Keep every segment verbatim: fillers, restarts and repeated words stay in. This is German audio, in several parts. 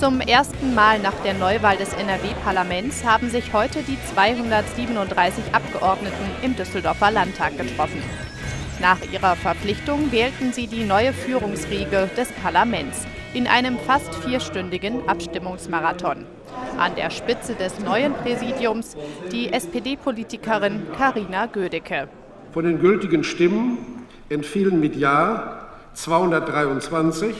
Zum ersten Mal nach der Neuwahl des N R W-Parlaments haben sich heute die zweihundertsiebenunddreißig Abgeordneten im Düsseldorfer Landtag getroffen. Nach ihrer Verpflichtung wählten sie die neue Führungsriege des Parlaments in einem fast vierstündigen Abstimmungsmarathon. An der Spitze des neuen Präsidiums die S P D-Politikerin Carina Gödecke. Von den gültigen Stimmen entfielen mit Ja zweihundertdreiundzwanzig.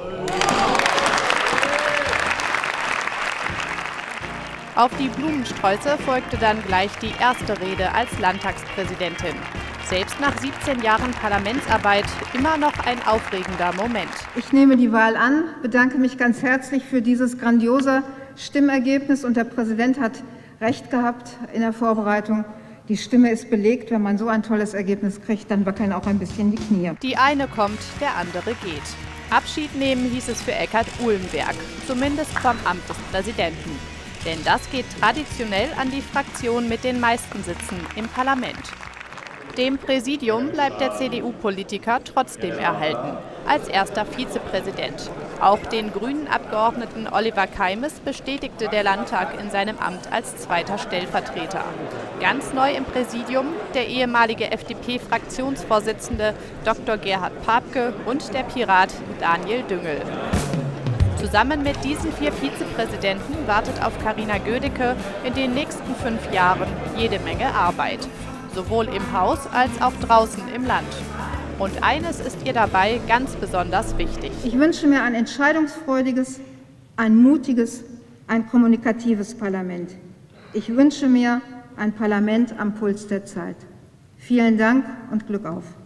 Auf die Blumensträuße folgte dann gleich die erste Rede als Landtagspräsidentin. Selbst nach siebzehn Jahren Parlamentsarbeit immer noch ein aufregender Moment. Ich nehme die Wahl an, bedanke mich ganz herzlich für dieses grandiose Stimmergebnis. Und der Präsident hat recht gehabt in der Vorbereitung. Die Stimme ist belegt. Wenn man so ein tolles Ergebnis kriegt, dann wackeln auch ein bisschen die Knie. Die eine kommt, der andere geht. Abschied nehmen hieß es für Eckart Uhlenberg, zumindest vom Amt des Präsidenten. Denn das geht traditionell an die Fraktion mit den meisten Sitzen im Parlament. Dem Präsidium bleibt der C D U-Politiker trotzdem erhalten, als erster Vizepräsident. Auch den grünen Abgeordneten Oliver Keimes bestätigte der Landtag in seinem Amt als zweiter Stellvertreter. Ganz neu im Präsidium der ehemalige F D P-Fraktionsvorsitzende Doktor Gerhard Papke und der Pirat Daniel Düngel. Zusammen mit diesen vier Vizepräsidenten wartet auf Carina Gödecke in den nächsten fünf Jahren jede Menge Arbeit. Sowohl im Haus als auch draußen im Land. Und eines ist ihr dabei ganz besonders wichtig. Ich wünsche mir ein entscheidungsfreudiges, ein mutiges, ein kommunikatives Parlament. Ich wünsche mir ein Parlament am Puls der Zeit. Vielen Dank und Glück auf.